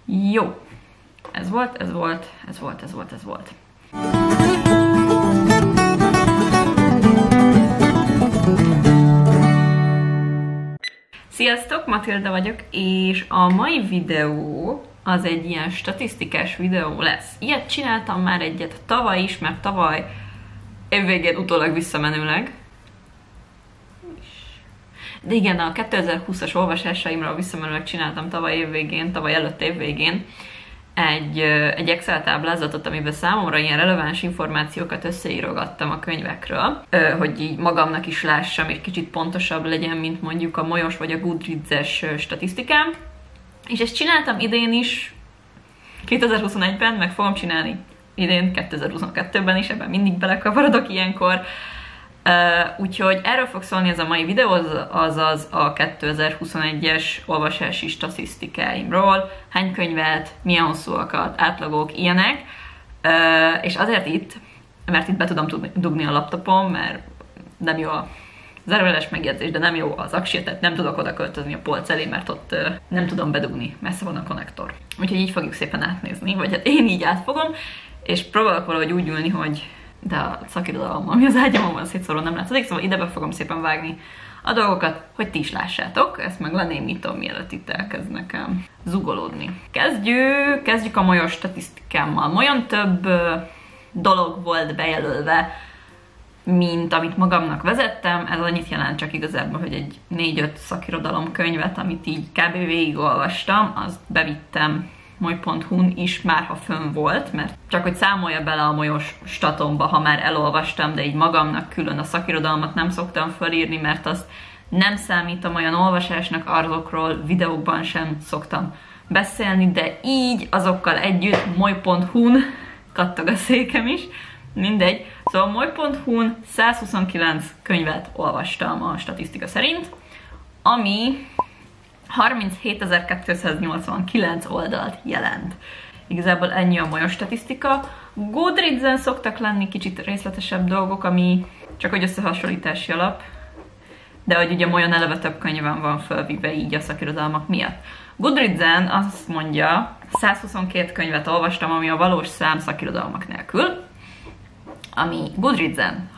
Jó. Ez volt. Sziasztok, Matilda vagyok, és a mai videó az egy ilyen statisztikás videó lesz. Ilyet csináltam már egyet tavaly is, mert tavaly évvégén utólag visszamenőleg. De igen, a 2020-as olvasásaimra visszamenőleg csináltam tavaly előtt évvégén egy Excel táblázatot, amiben számomra ilyen releváns információkat összeírogattam a könyvekről, hogy így magamnak is lássam, és kicsit pontosabb legyen, mint mondjuk a Molyos vagy a Goodreads-es statisztikám. És ezt csináltam idén is, 2021-ben, meg fogom csinálni idén, 2022-ben is, ebben mindig belekavarodok ilyenkor. Úgyhogy erről fog szólni ez a mai videó, azaz a 2021-es olvasási statisztikáimról, hány könyvet, milyen hosszúakat, átlagok, ilyenek. És azért mert itt be tudom dugni a laptopom, mert nem jó a zárójeles megjegyzés, de nem jó az aksi, tehát nem tudok oda költözni a polc elé, mert ott nem tudom bedugni, messze van a konnektor. Úgyhogy így fogjuk szépen átnézni, vagy hát én így átfogom, és próbálok valahogy úgy ülni, hogy de a szakirodalom, ami az ágyamon van szétszórva, nem látszik, szóval ide be fogom szépen vágni a dolgokat, hogy ti is lássátok. Ezt meg lenémítom, mielőtt itt elkezd zugolódni. Kezdjük a Molyos statisztikámmal. Olyan több dolog volt bejelölve, mint amit magamnak vezettem. Ez annyit jelent csak igazából, hogy egy 4-5 szakirodalom könyvet, amit így kb. Végigolvastam, azt bevittem moly.hu-n is már, ha fönn volt, mert csak hogy számolja bele a Molyos statomba, ha már elolvastam, de így magamnak külön a szakirodalmat nem szoktam felírni, mert azt nem számítom olyan olvasásnak, azokról videókban sem szoktam beszélni, de így azokkal együtt moly.hu-n kattog a székem is, mindegy. Szóval moly.hu-n 129 könyvet olvastam a statisztika szerint, ami 37.289 oldalt jelent. Igazából ennyi a Molyos statisztika. Goodreads-en szoktak lenni kicsit részletesebb dolgok, ami csak hogy összehasonlítási alap, de hogy ugye Molyon eleve több könyvem van fölvive így a szakirodalmak miatt. Goodreads-en azt mondja, 122 könyvet olvastam, ami a valós szám szakirodalmak nélkül, ami Goodreads-en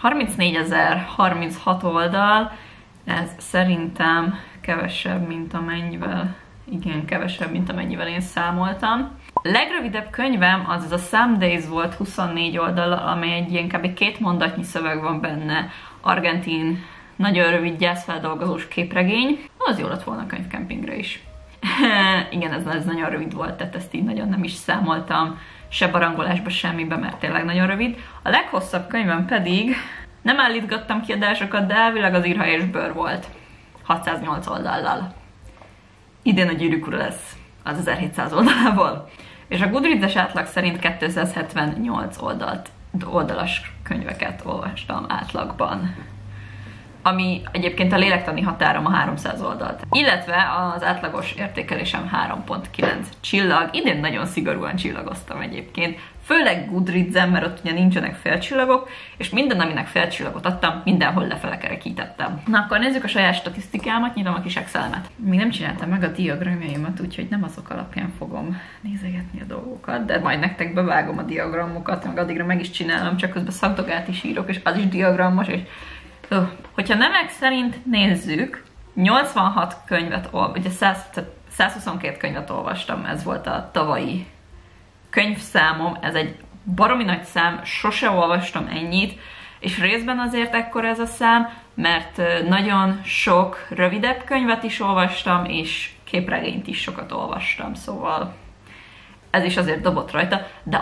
34.036 oldal, ez szerintem kevesebb, mint amennyivel, igen, kevesebb, mint amennyivel én számoltam. A legrövidebb könyvem az a Some Days volt 24 oldal, amely egy ilyen kb. 2 mondatnyi szöveg van benne, argentin, nagyon rövid gyászfeldolgozós képregény. Az jó lett volna a könyvkempingre is. Igen, ez nagyon rövid volt, tehát ezt így nagyon nem is számoltam, se barangolásba, semmibe, mert tényleg nagyon rövid. A leghosszabb könyvem pedig, nem állítgattam kiadásokat, de elvileg az Írha és Bőr volt. 608 oldallal. Idén a Gyűrűk ura lesz az 1700 oldalából. És a Goodreads-es átlag szerint 278 oldalas könyveket olvastam átlagban. Ami egyébként a lélektani határom a 300 oldalt. Illetve az átlagos értékelésem 3.9 csillag. Idén nagyon szigorúan csillagoztam egyébként. Főleg Goodreads-en, mert ott ugye nincsenek félcsillagok, és minden, aminek félcsillagot adtam, mindenhol lefele kerekítettem. Na akkor nézzük a saját statisztikámat, nyitom a kis Excel-emet. Még nem csináltam meg a diagramjaimat, úgyhogy nem azok alapján fogom nézegetni a dolgokat, de majd nektek bevágom a diagramokat, meg addigra meg is csinálom, csak közben szakdogát is írok, és az is diagramos, és hogyha nemek szerint nézzük, 86 könyvet, ugye 122 könyvet olvastam, ez volt a tavalyi könyvszámom, ez egy baromi nagy szám, sose olvastam ennyit, és részben azért ekkora ez a szám, mert nagyon sok rövidebb könyvet is olvastam, és képregényt is sokat olvastam, szóval ez is azért dobott rajta, de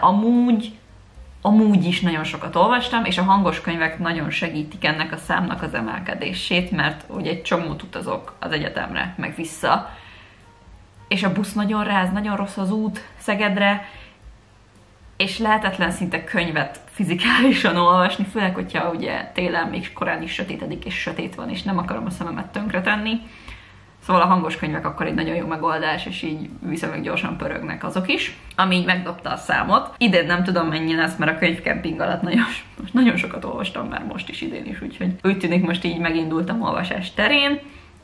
amúgy is nagyon sokat olvastam, és a hangos könyvek nagyon segítik ennek a számnak az emelkedését, mert ugye egy csomót utazok az egyetemre, meg vissza, és a busz nagyon ráz, nagyon rossz az út Szegedre, és lehetetlen szinte könyvet fizikálisan olvasni, főleg, hogyha ugye télen még korán is sötétedik, és sötét van, és nem akarom a szememet tönkretenni. Szóval a hangos könyvek akkor egy nagyon jó megoldás, és így viszonylag gyorsan pörögnek azok is, ami így megdobta a számot. Idén nem tudom mennyi lesz, mert a könyvkemping alatt nagyon sokat olvastam már most is idén is, úgyhogy úgy tűnik most így megindultam olvasás terén.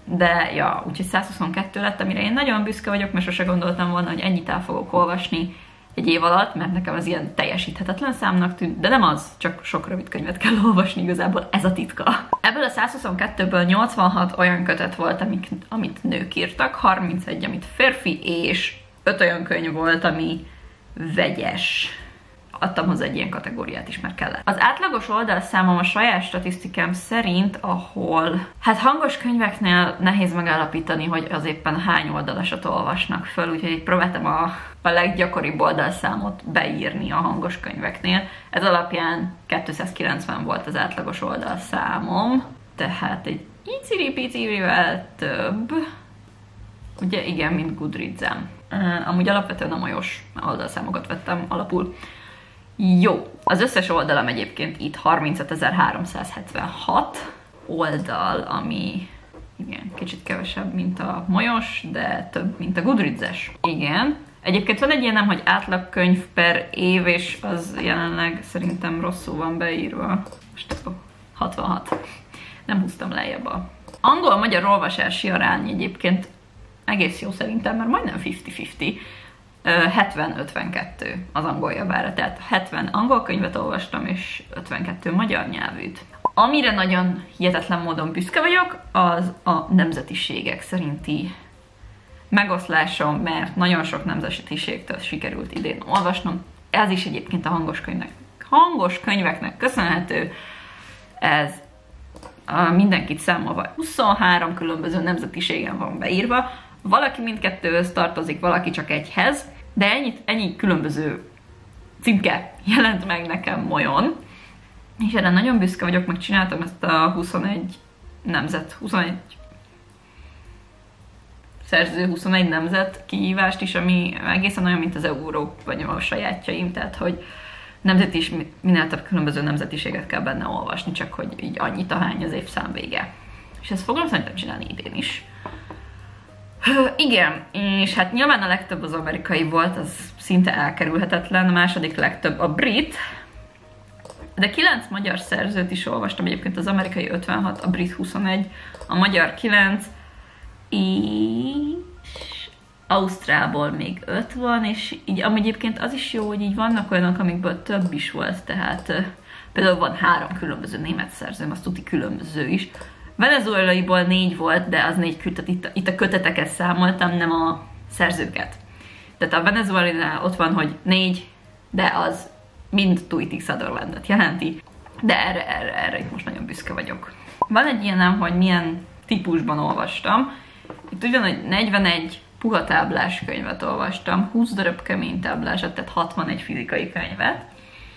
de ja, úgyhogy 122 lett, amire én nagyon büszke vagyok, mert sose gondoltam volna, hogy ennyit el fogok olvasni egy év alatt, mert nekem az ilyen teljesíthetetlen számnak tűnt, de nem az, csak sok rövid könyvet kell olvasni, igazából ez a titka. Ebből a 122-ből 86 olyan kötet volt, amit nők írtak, 31, amit férfi, és 5 olyan könyv volt, ami vegyes. Adtam hozzá egy ilyen kategóriát is, mert kellett. Az átlagos oldalszámom a saját statisztikám szerint, ahol hát hangos könyveknél nehéz megállapítani, hogy az éppen hány oldalasat olvasnak föl, úgyhogy így próbáltam a leggyakoribb oldalszámot beírni a hangos könyveknél. Ez alapján 290 volt az átlagos oldalszámom, tehát egy iciri-picirivel több. Ugye igen, mint Goodreads-en. Amúgy alapvetően a molyos oldalszámokat vettem alapul. Jó, az összes oldalam egyébként itt 35.376 oldal, ami igen, kicsit kevesebb, mint a molyos, de több, mint a Goodreads-es. Igen. Egyébként van egy ilyenem, hogy átlagkönyv per év, és az jelenleg szerintem rosszul van beírva. Most 66. Nem húztam lejjebb a... Angol-magyar olvasási arány egyébként egész jó szerintem, mert majdnem 50-50. 70-52 az angol javára, tehát 70 angol könyvet olvastam, és 52 magyar nyelvűt. Amire nagyon hihetetlen módon büszke vagyok, az a nemzetiségek szerinti megoszlásom, mert nagyon sok nemzetiségtől sikerült idén olvasnom. Ez is egyébként a hangos könyveknek köszönhető. Ez mindenkit számolva 23 különböző nemzetiségen van beírva. Valaki mindkettőhöz tartozik, valaki csak egyhez, de ennyi különböző címke jelent meg nekem molyon. És erre nagyon büszke vagyok, megcsináltam ezt a 21 szerző, 21 nemzet kihívást is, ami egészen olyan, mint az Európa, vagy a sajátjaim, tehát hogy minél több különböző nemzetiséget kell benne olvasni, csak hogy így annyit ahány az évszám vége. És ezt fogom szerintem csinálni idén is. Igen, és hát nyilván a legtöbb az amerikai volt, az szinte elkerülhetetlen, a második legtöbb a brit, de 9 magyar szerzőt is olvastam, egyébként az amerikai 56, a brit 21, a magyar 9, és Ausztrálból még 5 van, és így egyébként az is jó, hogy így vannak olyanok, amikből több is volt, tehát például van 3 különböző német szerzőm, az tuti különböző is. Venezuelaiból 4 volt, de az 4 kötet, itt a köteteket számoltam, nem a szerzőket. Tehát a Venezuelinál ott van, hogy 4, de az mind Tweety Sutherlandet jelenti. De erre itt most nagyon büszke vagyok. Van egy ilyenem, hogy milyen típusban olvastam. Itt úgy van, hogy 41 puha táblás könyvet olvastam, 20 darab kemény táblásat, tehát 61 fizikai könyvet,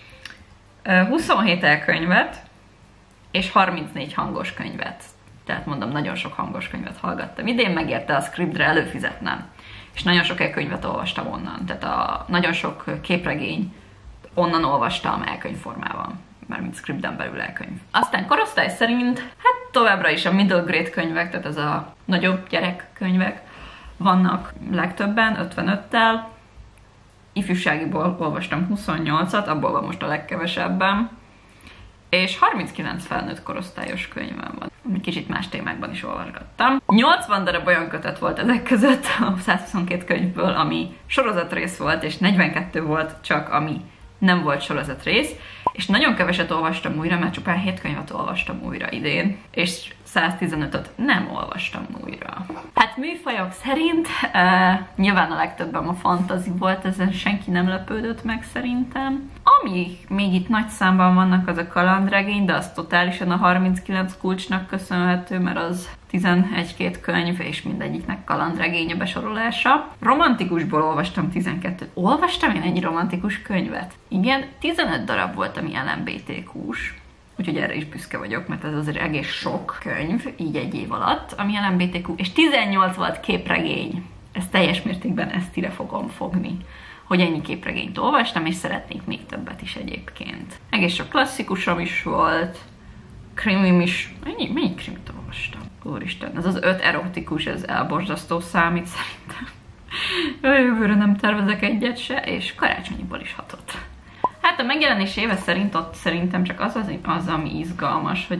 27 elkönyvet, és 34 hangos könyvet. Tehát mondom, nagyon sok hangos könyvet hallgattam. Idén megérte a Scribdre előfizetnem. És nagyon sok elkönyvet olvastam onnan. Tehát nagyon sok képregény onnan olvastam elkönyvformában. Mármint Scribden belül elkönyv. Aztán korosztály szerint, hát továbbra is a middle grade könyvek, tehát ez a nagyobb gyerekkönyvek vannak legtöbben, 55-tel. Ifjúságiból olvastam 28-at, abból van most a legkevesebben. És 39 felnőtt korosztályos könyvem van. Kicsit más témákban is olvasgattam. 80 darab olyan kötet volt ezek között a 122 könyvből, ami sorozatrész volt, és 42 volt csak, ami nem volt sorozatrész. És nagyon keveset olvastam újra, mert csupán 7 könyvet olvastam újra idén, és 115-öt nem olvastam újra. Hát műfajok szerint nyilván a legtöbben a fantasy volt, ezen senki nem lepődött meg szerintem. Ami még itt nagy számban vannak, az a kalandregény, de az totálisan a 39 kulcsnak köszönhető, mert az 11-2 könyv, és mindegyiknek kalandregény a besorolása. Romantikusból olvastam 12. Olvastam én ennyi romantikus könyvet? Igen, 15 darab volt, ami LMBTQ-s. Úgyhogy erre is büszke vagyok, mert ez azért egész sok könyv, így egy év alatt, ami LMBTQ, és 18 volt képregény. Ez teljes mértékben ezt ide fogom fogni, hogy ennyi képregényt olvastam, és szeretnék még többet is egyébként. Egész sok klasszikusom is volt, krimim is. Mennyi krimit olvastam? Úristen, ez az 5 erotikus, ez elborzasztó számít szerintem. Jövőre nem tervezek egyet se, és karácsonyiból is 6-ot. Hát a megjelenés éve szerint ott szerintem csak az, ami izgalmas, hogy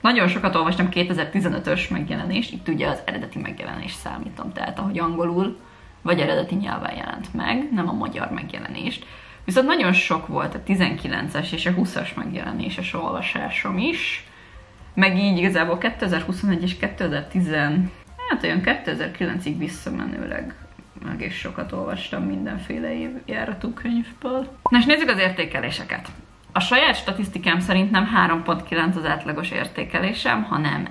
Nagyon sokat olvastam 2015-ös megjelenést, itt ugye az eredeti megjelenés számítom, tehát ahogy angolul vagy eredeti nyelven jelent meg, nem a magyar megjelenést. Viszont nagyon sok volt a 19-es és a 20-as megjelenéses olvasásom is, meg így igazából 2021 és 2010, hát olyan 2009-ig visszamenőleg egész sokat olvastam mindenféle évjáratú könyvből. Na és nézzük az értékeléseket. A saját statisztikám szerint nem 3.9 az átlagos értékelésem, hanem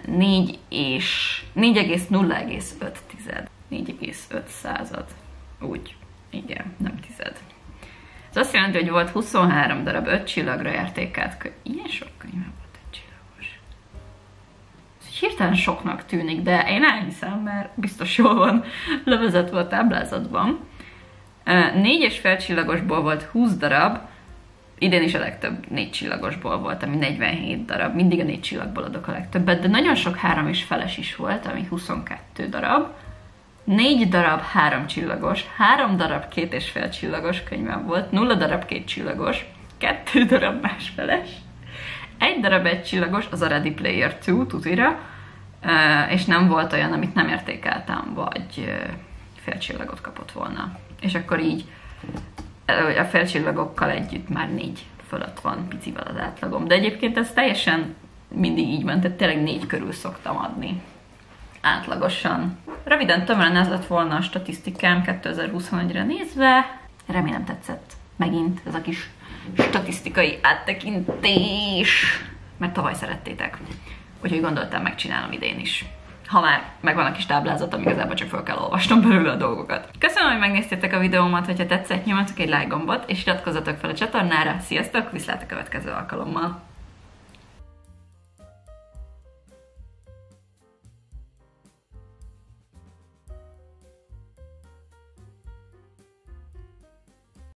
4,0,5. 4,5 század. Úgy. Igen, nem tized. Ez azt jelenti, hogy volt 23 darab 5 csillagra értékelt könyv. Ilyen sok könyv volt 5 csillagos. Ez hirtelen soknak tűnik, de én elhiszem, mert biztos jól van levezetve a táblázatban. 4,5 csillagosból volt 20 darab, idén is a legtöbb 4 csillagosból volt, ami 47 darab. Mindig a 4 csillagból adok a legtöbbet, de nagyon sok 3,5-es is volt, ami 22 darab. 4 darab 3 csillagos, 3 darab 2,5 csillagos könyvem volt, 0 darab 2 csillagos, 2 darab másfeles, 1 darab 1 csillagos, az a Ready Player 2 tutira, és nem volt olyan, amit nem értékeltem, vagy fél csillagot kapott volna. És akkor így a félcsillagokkal együtt már 4 fölött van picivel az átlagom. De egyébként ez teljesen mindig így ment, tehát tényleg 4 körül szoktam adni. Átlagosan. Röviden tömören ez lett volna a statisztikám 2021-re nézve. Remélem tetszett megint ez a kis statisztikai áttekintés, mert tavaly szerettétek. Úgyhogy gondoltam, megcsinálom idén is. Ha már megvan a kis táblázat, igazából csak fel kell olvasnom belőle a dolgokat. Köszönöm, hogy megnéztétek a videómat, hogyha tetszett, nyomjatok egy like gombot, és iratkozzatok fel a csatornára. Sziasztok, viszlát a következő alkalommal!